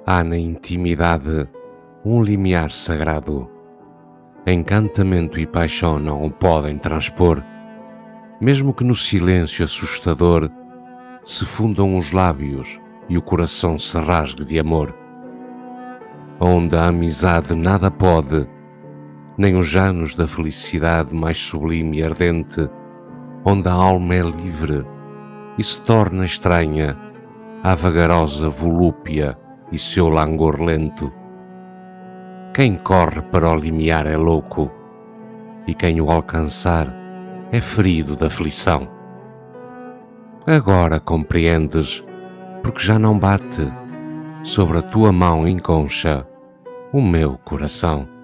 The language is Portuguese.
Há na intimidade um limiar sagrado. Encantamento e paixão não o podem transpor, mesmo que no silêncio assustador se fundam os lábios e o coração se rasgue de amor. Onde a amizade nada pode, nem os anos da felicidade mais sublime e ardente, onde a alma é livre e se torna estranha à vagarosa volúpia e seu langor lento. Quem corre para o limiar é louco, e quem o alcançar é ferido da aflição. Agora compreendes, porque já não bate sobre a tua mão em concha o meu coração.